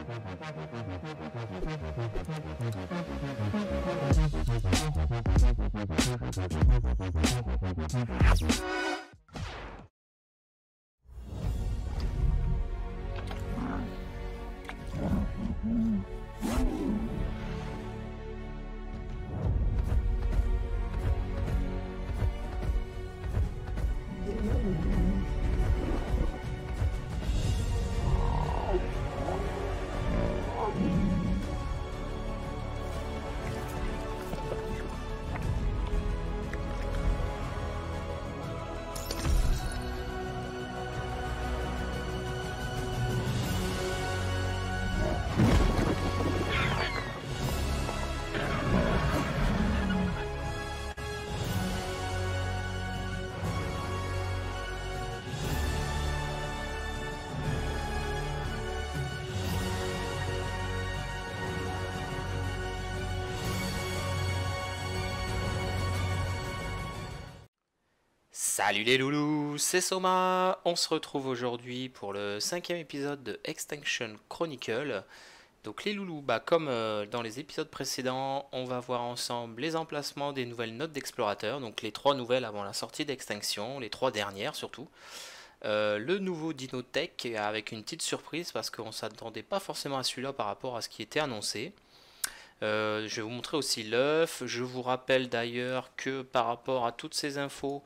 Salut les loulous, c'est Soma. On se retrouve aujourd'hui pour le 5e épisode de Extinction Chronicle. Donc les loulous, comme dans les épisodes précédents, on va voir ensemble les emplacements des nouvelles notes d'explorateurs. Donc les 3 nouvelles avant la sortie d'Extinction, les 3 dernières surtout. Le nouveau Dinotech avec une petite surprise parce qu'on ne s'attendait pas forcément à celui-là par rapport à ce qui était annoncé. Je vais vous montrer aussi l'œuf. Je vous rappelle d'ailleurs que par rapport à toutes ces infos,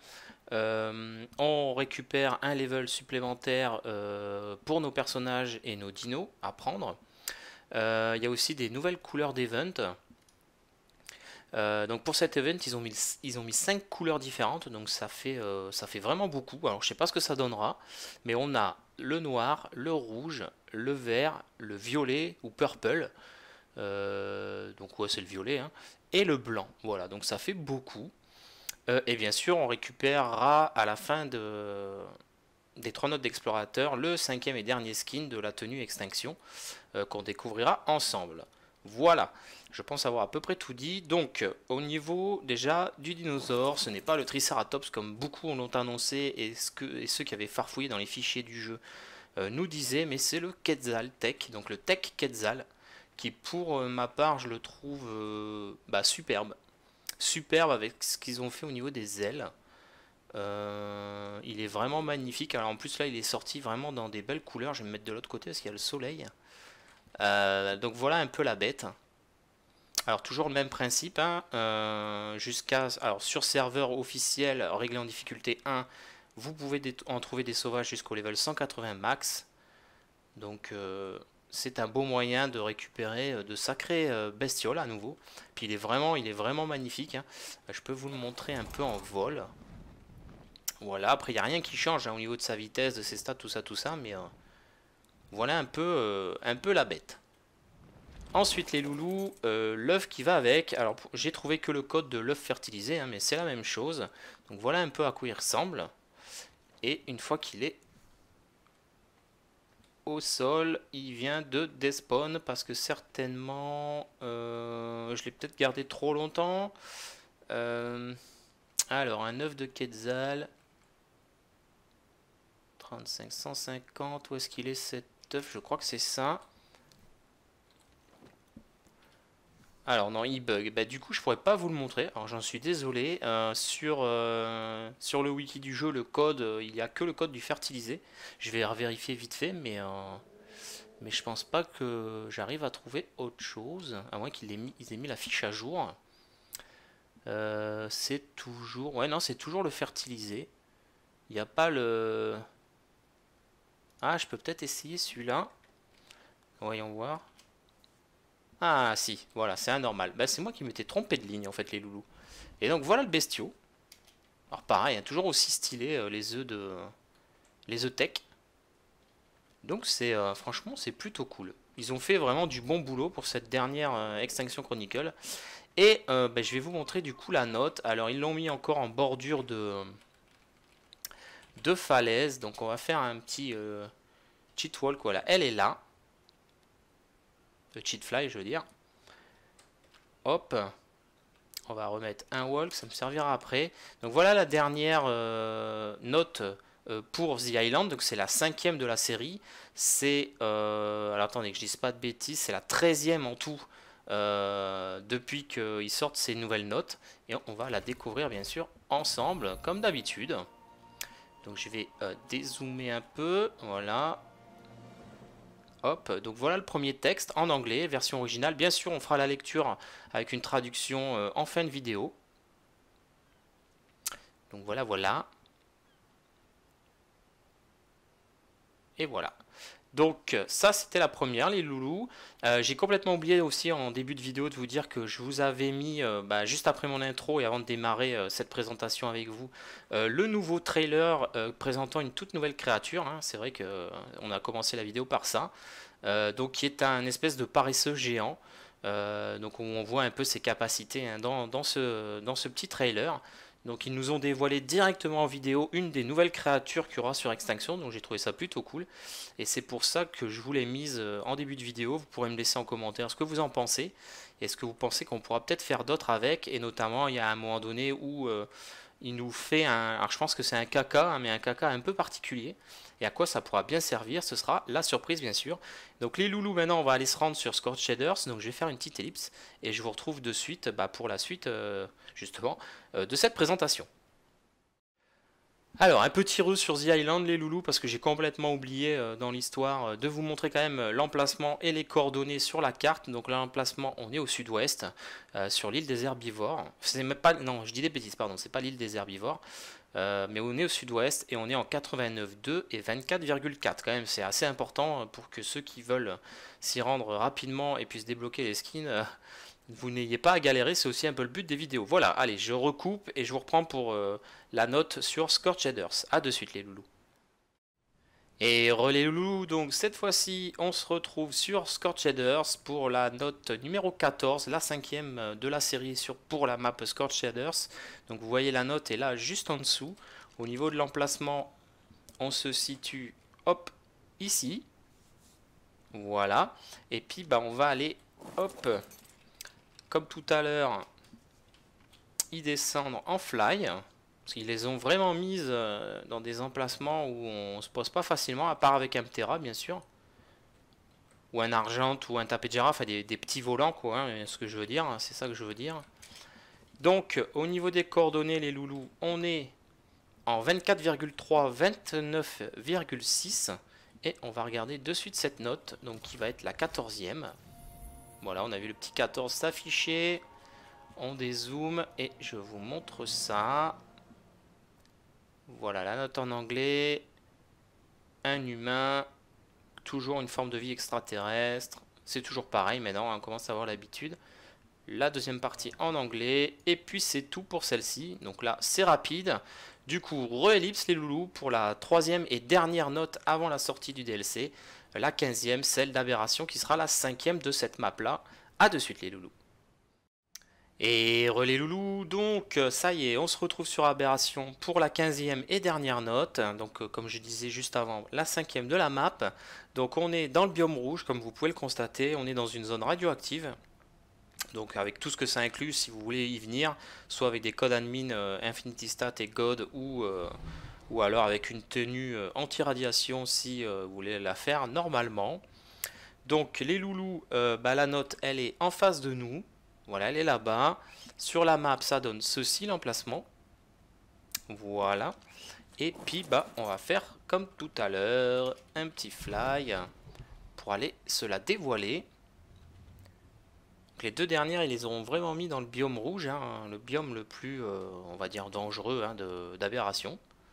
on récupère un level supplémentaire pour nos personnages et nos dinos à prendre. Il y a aussi des nouvelles couleurs d'event. Donc pour cet event, ils ont mis 5 couleurs différentes, donc ça fait vraiment beaucoup. Alors je sais pas ce que ça donnera, mais on a le noir, le rouge, le vert, le violet ou purple. Donc ouais, c'est le violet, hein, et le blanc. Voilà, donc ça fait beaucoup. Et bien sûr, on récupérera à la fin des 3 notes d'explorateur le 5e et dernier skin de la tenue Extinction qu'on découvrira ensemble. Voilà, je pense avoir à peu près tout dit. Donc, au niveau déjà du dinosaure, ce n'est pas le Triceratops comme beaucoup l'ont annoncé et ceux qui avaient farfouillé dans les fichiers du jeu nous disaient, mais c'est le Quetzal Tech, donc le Tech Quetzal, qui pour ma part, je le trouve superbe. Superbe avec ce qu'ils ont fait au niveau des ailes. Il est vraiment magnifique. Alors en plus là il est sorti vraiment dans des belles couleurs. Je vais me mettre de l'autre côté parce qu'il y a le soleil. Donc voilà un peu la bête. Alors toujours le même principe, hein. Alors sur serveur officiel réglé en difficulté 1, vous pouvez en trouver des sauvages jusqu'au level 180 max. Donc c'est un beau moyen de récupérer de sacrées bestioles à nouveau. Puis il est vraiment magnifique, hein. Je peux vous le montrer un peu en vol. Voilà, après il n'y a rien qui change, hein, au niveau de sa vitesse, de ses stats, tout ça, mais voilà un peu la bête. Ensuite les loulous, l'œuf qui va avec. Alors j'ai trouvé que le code de l'œuf fertilisé, hein, mais c'est la même chose. Donc voilà un peu à quoi il ressemble. Et une fois qu'il est au sol, il vient de despawn parce que certainement je l'ai peut-être gardé trop longtemps. Alors un œuf de Quetzal 35, 150, où est-ce qu'il est cet œuf? Je crois que c'est ça. Alors non, il bug. Du coup je pourrais pas vous le montrer, alors j'en suis désolé. Sur le wiki du jeu, le code, il n'y a que le code du fertilisé. Je vais vérifier vite fait, mais je pense pas que j'arrive à trouver autre chose, à moins qu'ils aient mis la fiche à jour. C'est toujours... Ouais non, c'est toujours le fertilisé. Il n'y a pas le... Ah, je peux peut-être essayer celui-là. Voyons voir. Ah si, voilà, c'est un normal. C'est moi qui m'étais trompé de ligne en fait les loulous. Et donc voilà le bestiau. Alors pareil, hein, toujours aussi stylé les œufs tech. Donc c'est franchement c'est plutôt cool. Ils ont fait vraiment du bon boulot pour cette dernière Extinction Chronicle. Et je vais vous montrer du coup la note. Alors ils l'ont mis encore en bordure de falaise. Donc on va faire un petit cheat walk. Voilà, elle est là. Le cheat fly je veux dire. Hop. On va remettre un walk, ça me servira après. Donc voilà la dernière note pour The Island, donc c'est la 5e de la série. C'est, alors attendez que je dise pas de bêtises, c'est la 13e en tout depuis qu'ils sortent ces nouvelles notes. Et on va la découvrir bien sûr ensemble, comme d'habitude. Donc je vais dézoomer un peu, voilà. Hop, donc voilà le premier texte en anglais, version originale. Bien sûr, on fera la lecture avec une traduction en fin de vidéo. Donc voilà, voilà. Et voilà. Donc ça c'était la première, les loulous. J'ai complètement oublié aussi en début de vidéo de vous dire que je vous avais mis, juste après mon intro et avant de démarrer cette présentation avec vous, le nouveau trailer présentant une toute nouvelle créature, hein. C'est vrai que on a commencé la vidéo par ça. Donc qui est un espèce de paresseux géant. Donc on voit un peu ses capacités, hein, dans ce petit trailer. Donc ils nous ont dévoilé directement en vidéo une des nouvelles créatures qu'il y aura sur Extinction, donc j'ai trouvé ça plutôt cool. Et c'est pour ça que je vous l'ai mise en début de vidéo. Vous pourrez me laisser en commentaire ce que vous en pensez. Est-ce que vous pensez qu'on pourra peut-être faire d'autres avec? Et notamment il y a un moment donné où il nous fait un... Alors je pense que c'est un caca, hein, mais un caca un peu particulier. Et à quoi ça pourra bien servir, ce sera la surprise bien sûr. Donc les loulous, maintenant on va aller se rendre sur Scorched Shaders. Donc je vais faire une petite ellipse et je vous retrouve de suite pour la suite justement de cette présentation. Alors, un petit ruse sur The Island, les loulous, parce que j'ai complètement oublié dans l'histoire de vous montrer quand même l'emplacement et les coordonnées sur la carte. Donc l'emplacement, on est au sud-ouest, sur l'île des herbivores. C'est même pas, non, je dis des bêtises, pardon, c'est pas l'île des herbivores, mais on est au sud-ouest et on est en 89,2 et 24,4 quand même. C'est assez important pour que ceux qui veulent s'y rendre rapidement et puissent débloquer les skins, vous n'ayez pas à galérer, c'est aussi un peu le but des vidéos. Voilà, allez, je recoupe et je vous reprends pour la note sur Scorched Shaders. A de suite les loulous. Et relais loulous, donc cette fois-ci, on se retrouve sur Scorched Shaders pour la note numéro 14, la 5e de la série pour la map Scorched Shaders. Donc vous voyez la note est là juste en dessous. Au niveau de l'emplacement, on se situe, hop, ici. Voilà. Et puis on va aller, hop, comme tout à l'heure, ils descendent en fly. Parce qu'ils les ont vraiment mises dans des emplacements où on se pose pas facilement, à part avec un Ptera bien sûr. Ou un Argent ou un tapé de girafe, des petits volants quoi, hein, ce que je veux dire, hein, c'est ça que je veux dire. Donc au niveau des coordonnées les loulous, on est en 24,3, 29,6. Et on va regarder de suite cette note, donc qui va être la 14e. Voilà, on a vu le petit 14 s'afficher. On dézoome et je vous montre ça. Voilà la note en anglais. Un humain. Toujours une forme de vie extraterrestre. C'est toujours pareil maintenant, on commence à avoir l'habitude. La deuxième partie en anglais. Et puis c'est tout pour celle-ci. Donc là, c'est rapide. Du coup, re-ellipse les loulous pour la 3e et dernière note avant la sortie du DLC. La 15e, celle d'Aberration qui sera la 5e de cette map-là. A de suite les loulous. Et relais loulou, donc ça y est, on se retrouve sur Aberration pour la 15e et dernière note. Donc comme je disais juste avant, la 5e de la map. Donc on est dans le biome rouge, comme vous pouvez le constater, on est dans une zone radioactive. Donc avec tout ce que ça inclut, si vous voulez y venir, soit avec des codes admin Infinity Stat et God, ou alors avec une tenue anti-radiation si vous voulez la faire normalement. Donc les loulous, la note elle est en face de nous. Voilà, elle est là-bas. Sur la map, ça donne ceci, l'emplacement. Voilà. Et puis, on va faire comme tout à l'heure, un petit fly pour aller se la dévoiler. Donc, les deux dernières, ils les ont vraiment mis dans le biome rouge, hein, le biome le plus, on va dire, dangereux hein, d'Aberration.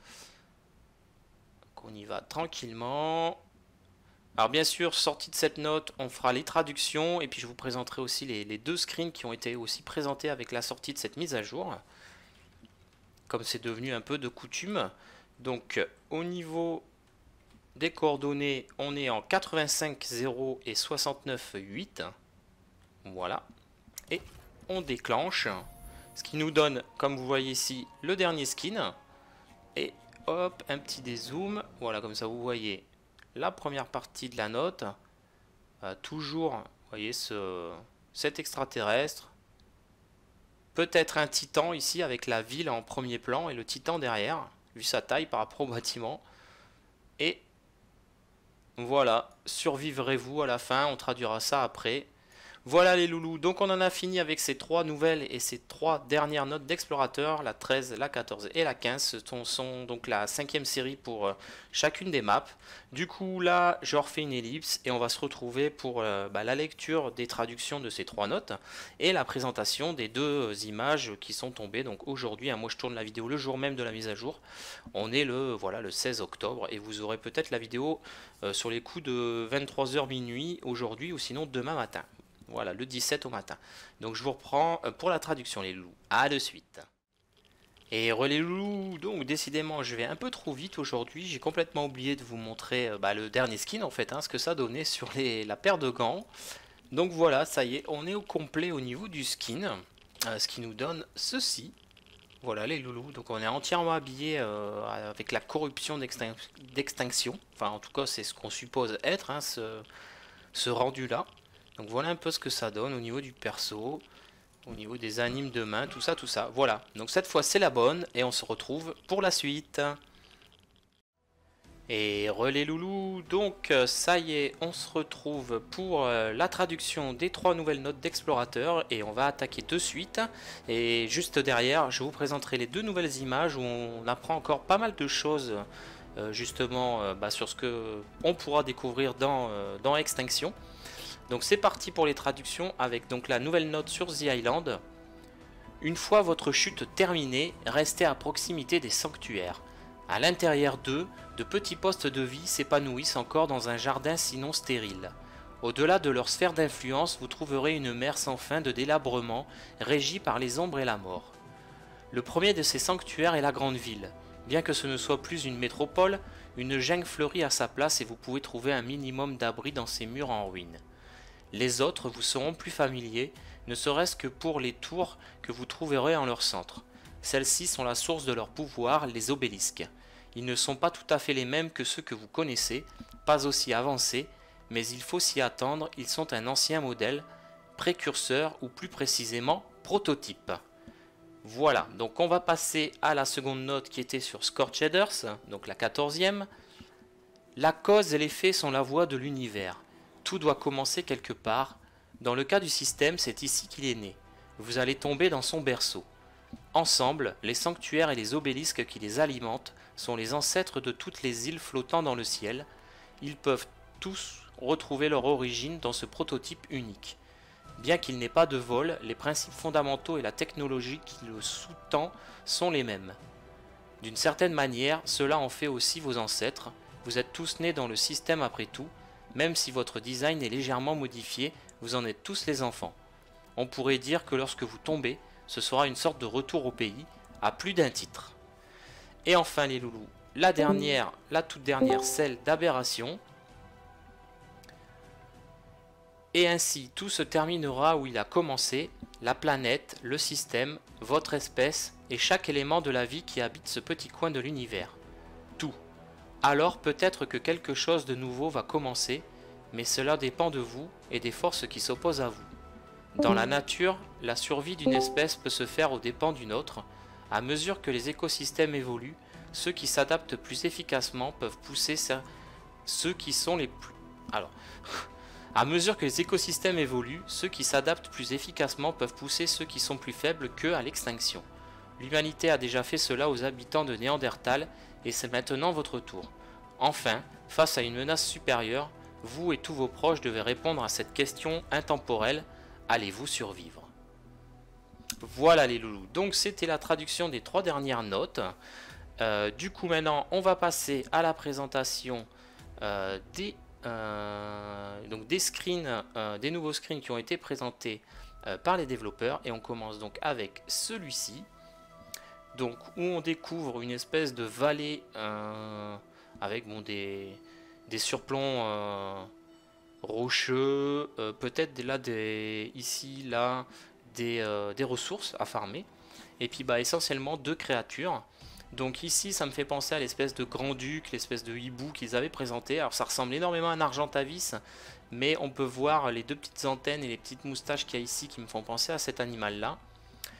Donc, on y va tranquillement. Alors bien sûr, sortie de cette note, on fera les traductions et puis je vous présenterai aussi les deux screens qui ont été aussi présentés avec la sortie de cette mise à jour. Comme c'est devenu un peu de coutume. Donc au niveau des coordonnées, on est en 85,0 et 69,8. Voilà. Et on déclenche. Ce qui nous donne, comme vous voyez ici, le dernier skin. Et hop, un petit dézoom. Voilà, comme ça vous voyez la première partie de la note, toujours, vous voyez, cet extraterrestre, peut-être un titan ici avec la ville en premier plan et le titan derrière, vu sa taille par rapport au bâtiment. Et voilà, survivrez-vous à la fin, on traduira ça après. Voilà les loulous, donc on en a fini avec ces 3 nouvelles et ces 3 dernières notes d'explorateur, la 13, la 14 et la 15, ce sont donc la 5e série pour chacune des maps. Du coup là, je refais une ellipse et on va se retrouver pour la lecture des traductions de ces 3 notes et la présentation des 2 images qui sont tombées donc aujourd'hui. Moi je tourne la vidéo le jour même de la mise à jour, on est le 16 octobre et vous aurez peut-être la vidéo sur les coups de 23h minuit aujourd'hui ou sinon demain matin. Voilà, le 17 au matin. Donc je vous reprends pour la traduction les loulous. À de suite. Et les loulous, donc décidément je vais un peu trop vite aujourd'hui. J'ai complètement oublié de vous montrer le dernier skin en fait, ce que ça donnait sur la paire de gants. Donc voilà, ça y est, on est au complet au niveau du skin. Ce qui nous donne ceci. Voilà les loulous, donc on est entièrement habillé avec la corruption d'extinction. Enfin en tout cas c'est ce qu'on suppose être, ce rendu là. Donc voilà un peu ce que ça donne au niveau du perso, au niveau des animes de main, tout ça, tout ça. Voilà, donc cette fois c'est la bonne et on se retrouve pour la suite. Et relais loulou, donc ça y est, on se retrouve pour la traduction des 3 nouvelles notes d'explorateur et on va attaquer de suite. Et juste derrière, je vous présenterai les 2 nouvelles images où on apprend encore pas mal de choses justement sur ce que on pourra découvrir dans Extinction. Donc c'est parti pour les traductions avec donc la nouvelle note sur The Island. Une fois votre chute terminée, restez à proximité des sanctuaires. À l'intérieur d'eux, de petits postes de vie s'épanouissent encore dans un jardin sinon stérile. Au-delà de leur sphère d'influence, vous trouverez une mer sans fin de délabrement, régie par les ombres et la mort. Le premier de ces sanctuaires est la grande ville. Bien que ce ne soit plus une métropole, une jungle fleurit à sa place et vous pouvez trouver un minimum d'abri dans ces murs en ruine. Les autres vous seront plus familiers, ne serait-ce que pour les tours que vous trouverez en leur centre. Celles-ci sont la source de leur pouvoir, les obélisques. Ils ne sont pas tout à fait les mêmes que ceux que vous connaissez, pas aussi avancés, mais il faut s'y attendre, ils sont un ancien modèle, précurseur ou plus précisément prototype. Voilà, donc on va passer à la seconde note qui était sur Scorched Earth, donc la 14e. La cause et l'effet sont la voie de l'univers. Tout doit commencer quelque part. Dans le cas du système, c'est ici qu'il est né. Vous allez tomber dans son berceau. Ensemble, les sanctuaires et les obélisques qui les alimentent sont les ancêtres de toutes les îles flottant dans le ciel. Ils peuvent tous retrouver leur origine dans ce prototype unique. Bien qu'il n'ait pas de vol, les principes fondamentaux et la technologie qui le sous-tend sont les mêmes. D'une certaine manière, cela en fait aussi vos ancêtres. Vous êtes tous nés dans le système après tout. Même si votre design est légèrement modifié, vous en êtes tous les enfants. On pourrait dire que lorsque vous tombez, ce sera une sorte de retour au pays, à plus d'un titre. Et enfin les loulous, la toute dernière, celle d'Aberration. Et ainsi, tout se terminera où il a commencé, la planète, le système, votre espèce et chaque élément de la vie qui habite ce petit coin de l'univers. Tout. Alors peut-être que quelque chose de nouveau va commencer, mais cela dépend de vous et des forces qui s'opposent à vous. Dans la nature, la survie d'une espèce peut se faire aux dépens d'une autre. À mesure que les écosystèmes évoluent, ceux qui s'adaptent plus efficacement peuvent pousser ceux qui sont les plus... À mesure que les écosystèmes évoluent, ceux qui s'adaptent plus efficacement peuvent pousser ceux qui sont plus faibles qu'eux à l'extinction. L'humanité a déjà fait cela aux habitants de Néandertal et c'est maintenant votre tour. Enfin, face à une menace supérieure, vous et tous vos proches devez répondre à cette question intemporelle, allez-vous survivre? Voilà les loulous, donc c'était la traduction des 3 dernières notes. Du coup maintenant on va passer à la présentation des screens, des nouveaux screens qui ont été présentés par les développeurs et on commence donc avec celui-ci. Donc où on découvre une espèce de vallée avec des surplombs rocheux, peut-être ici là des ressources à farmer et puis essentiellement 2 créatures. Donc ici ça me fait penser à l'espèce de grand-duc, l'espèce de hibou qu'ils avaient présenté. Alors ça ressemble énormément à un Argentavis, mais on peut voir les 2 petites antennes et les petites moustaches qu'il y a ici qui me font penser à cet animal là.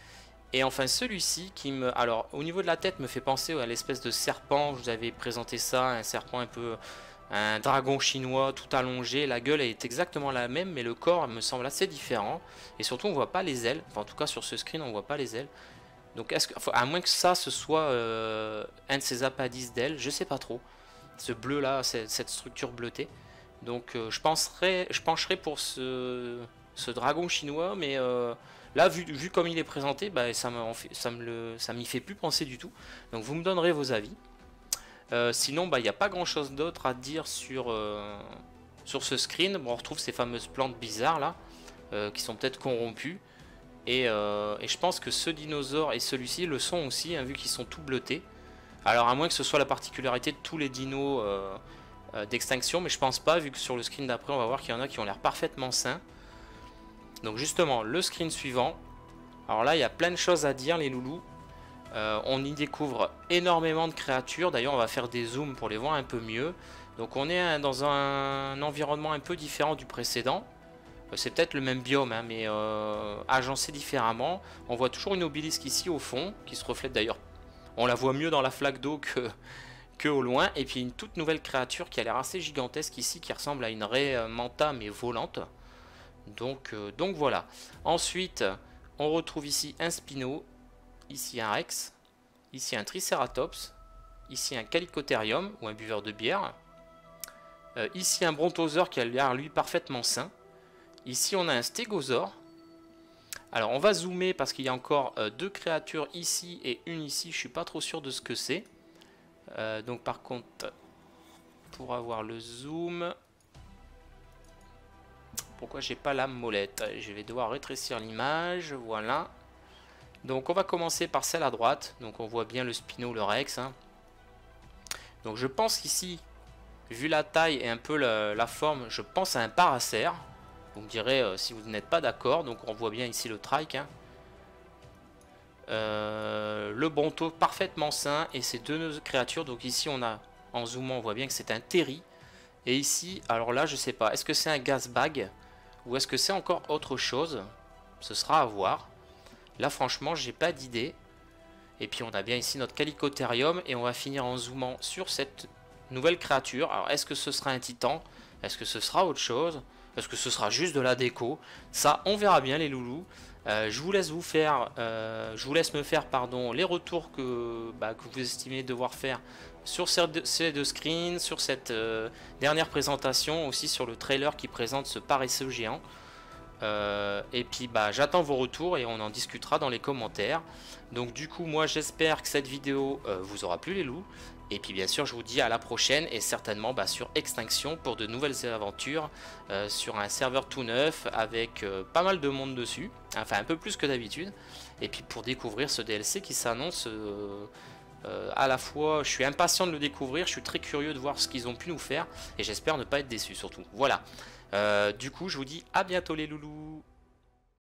Et enfin celui-ci qui me... Alors au niveau de la tête me fait penser à l'espèce de serpent, je vous avais présenté ça, un serpent un peu... Un dragon chinois tout allongé, la gueule est exactement la même mais le corps me semble assez différent. Et surtout on voit pas les ailes, enfin en tout cas sur ce screen on voit pas les ailes. Donc est-ce que... Enfin, à moins que ça ce soit un de ces appendices d'ailes, je sais pas trop. Ce bleu là, cette structure bleutée. Donc je pencherais pour ce dragon chinois, mais là vu comme il est présenté, bah, ça m'y fait plus penser du tout. Donc vous me donnerez vos avis. Sinon, bah, il n'y a pas grand chose d'autre à dire sur ce screen. Bon, on retrouve ces fameuses plantes bizarres là, qui sont peut-être corrompues. Et je pense que ce dinosaure et celui-ci le sont aussi, hein, vu qu'ils sont tout bleutés. Alors à moins que ce soit la particularité de tous les dinos d'extinction, mais je pense pas, vu que sur le screen d'après on va voir qu'il y en a qui ont l'air parfaitement sains. Donc justement, le screen suivant. Alors là, il y a plein de choses à dire les loulous. On y découvre énormément de créatures. D'ailleurs, on va faire des zooms pour les voir un peu mieux. Donc on est dans un environnement un peu différent du précédent. C'est peut-être le même biome, hein, mais agencé différemment. On voit toujours une obélisque ici au fond, qui se reflète d'ailleurs. On la voit mieux dans la flaque d'eau que au loin. Et puis une toute nouvelle créature qui a l'air assez gigantesque ici, qui ressemble à une raie manta mais volante. Donc voilà. Ensuite, on retrouve ici un Spino, ici un Rex, ici un Triceratops, ici un Chalicotherium ou un buveur de bière, ici un Brontosaure qui a l'air lui parfaitement sain, ici on a un Stégosaure. Alors on va zoomer parce qu'il y a encore deux créatures ici et une ici, je suis pas trop sûr de ce que c'est. Donc par contre, pour avoir le zoom... Pourquoi j'ai pas la molette? Je vais devoir rétrécir l'image, voilà. Donc on va commencer par celle à droite. Donc on voit bien le Spino, le Rex. Hein. Donc je pense qu'ici, vu la taille et un peu la forme, je pense à un Paracère. Vous me direz si vous n'êtes pas d'accord. Donc on voit bien ici le Trike. Hein. Le Bronto parfaitement sain et ces deux créatures. Donc ici on a, en zoomant, on voit bien que c'est un Terry. Et ici, alors là je sais pas, est-ce que c'est un Gazbag? Ou est-ce que c'est encore autre chose? Ce sera à voir. Là franchement j'ai pas d'idée. Et puis on a bien ici notre Chalicotherium. Et on va finir en zoomant sur cette nouvelle créature. Alors est-ce que ce sera un titan? Est-ce que ce sera autre chose? Est-ce que ce sera juste de la déco? Ça on verra bien les loulous. Je vous laisse me faire pardon, les retours que vous estimez devoir faire sur ces deux screens, sur cette dernière présentation, aussi sur le trailer qui présente ce paresseux géant. Et puis j'attends vos retours et on en discutera dans les commentaires. Donc du coup moi j'espère que cette vidéo vous aura plu les loups. Et puis bien sûr je vous dis à la prochaine et certainement sur Extinction pour de nouvelles aventures sur un serveur tout neuf avec pas mal de monde dessus. Enfin un peu plus que d'habitude. Et puis pour découvrir ce DLC qui s'annonce à la fois, je suis impatient de le découvrir, je suis très curieux de voir ce qu'ils ont pu nous faire. Et j'espère ne pas être déçu surtout. Voilà. Du coup je vous dis à bientôt les loulous.